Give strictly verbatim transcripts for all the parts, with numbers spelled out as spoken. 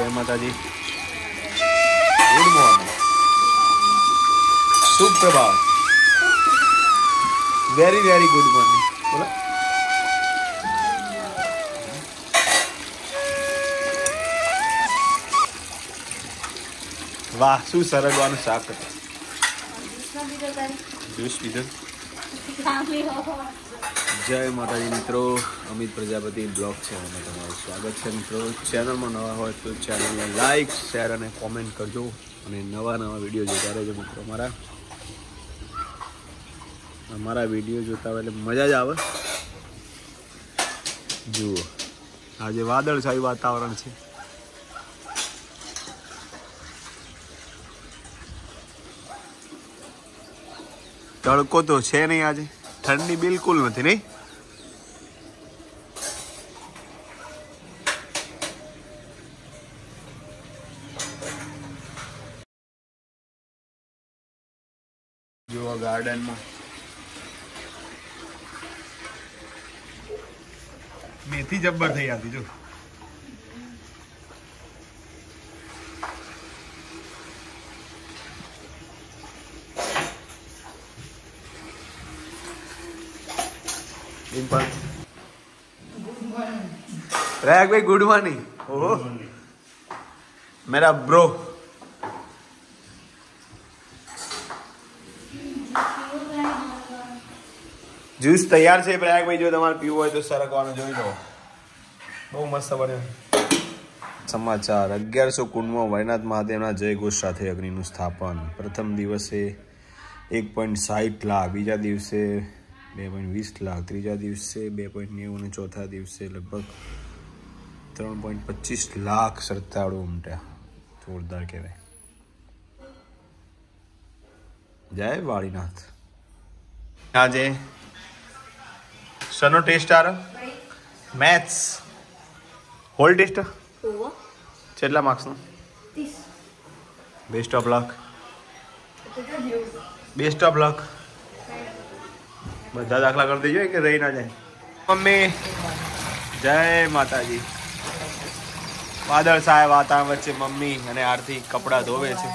जय माता जी। गुड मॉर्निंग, सुप्रभात, वेरी वेरी गुड मॉर्निंग। बोला वाह, શું સરગવાનું શાક હતું। જ્યુસ પીધો। જય માતાજી મિત્રો, અમિત પ્રજાપતિ બ્લોગ ચેનલમાં તમારું સ્વાગત છે મિત્રો। ચેનલમાં નવા હોય તો ચેનલને લાઈક શેર અને કોમેન્ટ કરજો અને નવા નવા વિડીયો જોતા રહેજો મિત્રો। અમારા અમારા વિડીયો જોતા હોય એટલે મજા જ આવે। જુઓ આજે વાદળછાયું વાતાવરણ છે। તડકો તો છે નહીં, આજે ઠંડી બિલકુલ નથી નહીં। જુઓ ગાર્ડનમાં મેથી જબ્બર થઈ હતી જો। प्रयाग भाई गुड मॉर्निंग। ओहो मेरा ब्रो। ज्यूस तैयार है प्रयाग भाई, जो तमारे पीवो है तो सरकवानो जोई लो। बहु मस्त बने। समाचार अगियार सौ कुंडमा वैनाथ महादेवना जय घोष साथे अग्निનું સ્થાપન। प्रथम दिवसे एक पॉइंट साठ लाख, बीजा दिवसे બે પોઈન્ટ વીસ લાખ, ત્રીજા દિવસે બે પોઈન્ટ નેવું અને ચોથા દિવસે લગભગ ત્રણ પોઈન્ટ પચીસ લાખ શ્રદ્ધાળુ ઉમટ્યા। જોરદાર કહેવાય। જય વાળીનાથ। આજે શનો ટેસ્ટ આર મેથ્સ હોલ ટેસ્ટ કેટલા માર્ક્સનો? Best of luck, best of luck. બધા દાખલા કરી દેજો કે રહી ના જાય। મમ્મી જય માતાજી। વાદળ છાયા વાતાવરણ વચ્ચે મમ્મી અને આરતી કપડા ધોવે છે।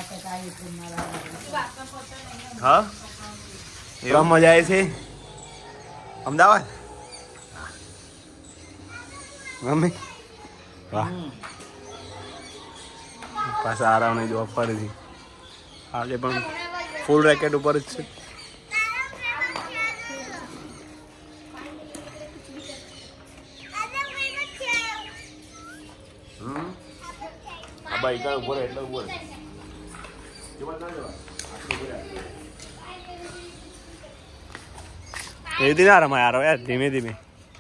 હા એવા મજા આવે છે અમદાવાદ મમ્મી। વાહ, પાછા આરામ જોબ પર છે આજે પણ ફૂલ રેકેટ ઉપર જ છે। ભાઈ ઉભો રહે એટલે ઉભો રહે। એથી ના રમાય યાર, યાર ધીમે ધીમે।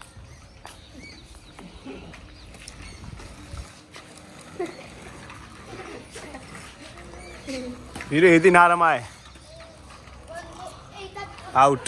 ધીરે એથી ના રમાય, આઉટ।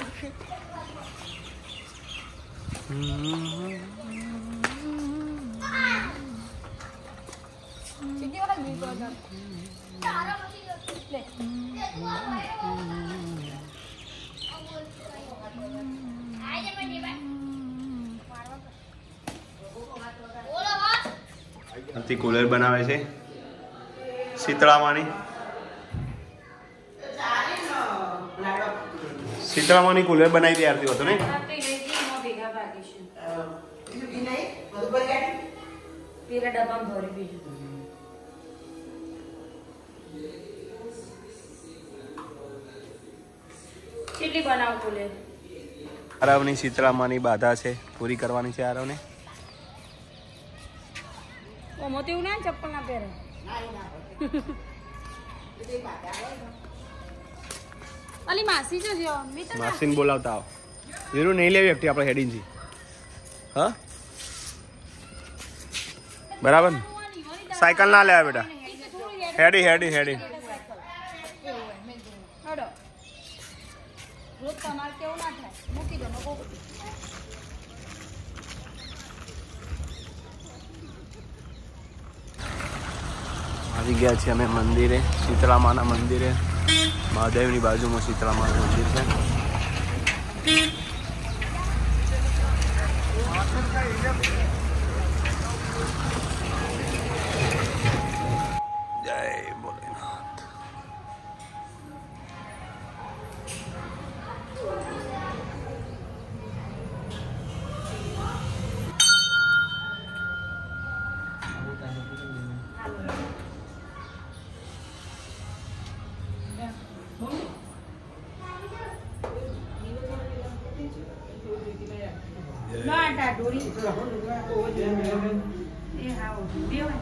કુલર બનાવે છે શીતળામાની। શીતળામાની કુલર બનાવી તૈયારથી હતો ને। આરવની શીતળામાની બાધા છે, પૂરી કરવાની છે આરવને। મોતી ના ચપ્પલ ના પહેરે। અલી માસી જો જો માસીને બોલાવતા આવ। વીરુ નહીં લેવી એકટી આપણે હેડીનજી। હા બરાબર ને? સાયકલ ના લેવા બેટા, હેડી હેડી હેડી। રોજ તમારે કેવું ના થાય, મૂકી દો नको। આવી ગયા છે અમે મંદિરે, શીતળામાના મંદિરે। મહાદેવની બાજુમાં શીતળામાનું મંદિર છે। ના ટા ડોરી એ હાવ દેવાય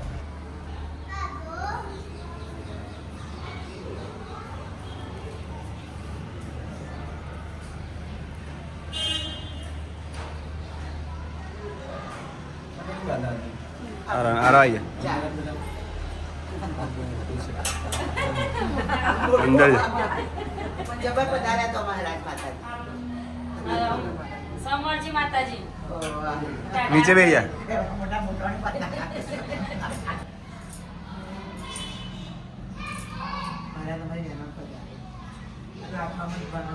आरा आरा आइए अंदर जबर पधारा तो महाराज माता समरजी माताजी नीचे भैया मोटा मोटा महाराज हमारी जन्म पधारे राम हम बना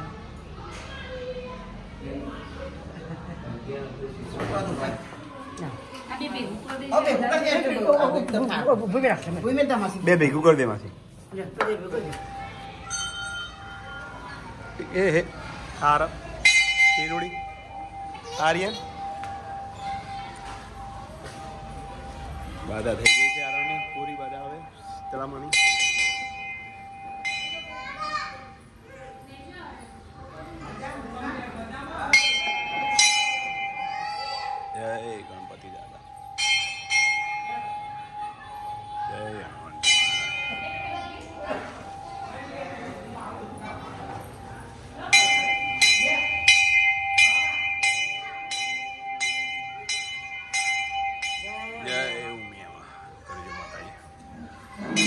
अभी भी ओके भूमि में तमाशी बे भेगू कर दे मासी ए हे आरा हीरोड़ी आर्यन बाधा થઈ ગઈ છે આરાની પૂરી બાધા હવે તલામણી જય ગણપતિ દાદા જય હનુમાન જય ઉમિયા કરજો માતાજી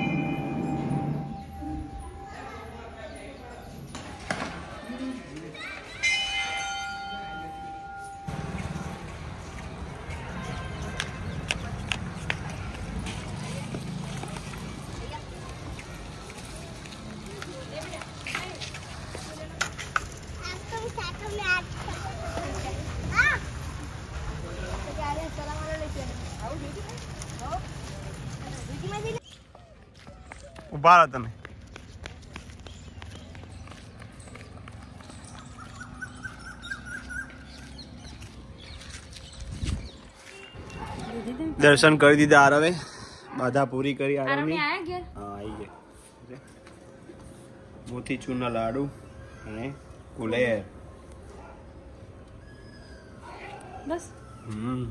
ઉભા રહો તમે દર્શન કરી દીધા આરવે બાધા પૂરી કરી આરવની આયા ઘેર હા આવી ગયા મોતીચૂરના લાડુ અને કુલેર બસ હમ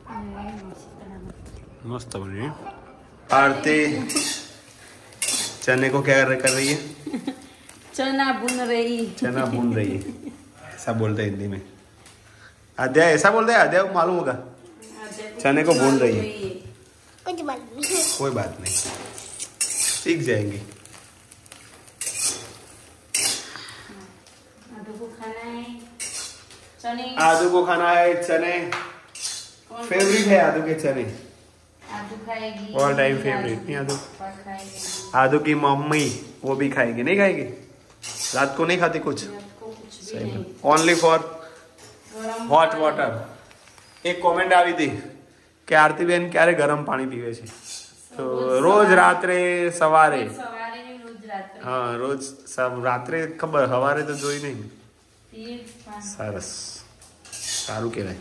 मस्त बनी है आरती चने को क्या कर रही है चना भून रही चना भून रही है ऐसा बोलते हैं हिंदी में आद्या ऐसा बोलते हैं आद्या को मालूम होगा चने को भून रही है कुछ बात नहीं कोई बात नहीं सीख जाएंगे आदू को खाना है चने आदू को खाना है चने फेवरेट है आदू के चने आदू खाएगी ऑल टाइम फेवरेट नहीं आदू खाएगी आदू की मम्मी वो भी खाएगी नहीं खाएगी रात को नहीं खाती कुछ को कुछ भी सही नहीं ओनली फॉर गरम હોટ વોટર એક કોમેન્ટ આવી હતી કે આરતીબેન ક્યારે ગરમ પાણી પીવે છે તો રોજ રાત્રે સવારે સવારે ને રોજ રાત્રે હા રોજ સવ- રાત્રે ખબર સવારે તો જોઈ નહીં પીએ પાણી. સરસ સારું કહેવાય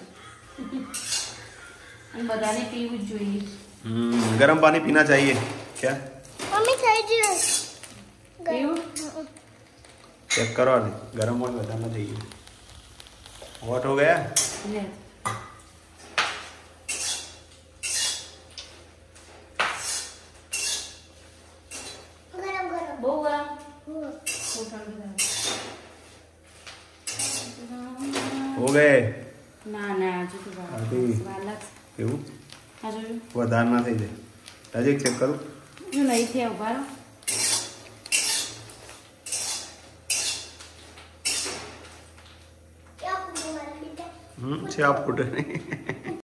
અને બધાને પીવું જ જોઈએ हम्म, गरम पानी पीना चाहिए क्या मम्मी खाई जी પીવું चेक करो ने गरम पानी बताना चाहिए हॉट हो गया લે. गरम गरम બહુ ગરમ हम्म। બહુ ઠંડુ થાય. हो गए ના ના હજુ તો વાર હજુ. વાર લાગશે. એવું આ જોજો વધારે ના થઈ જાય હજી ચેક કરું જો નહીં થયા ઉભા રહો. क्या पूरी मार पीटा हम्म छह फुट नहीं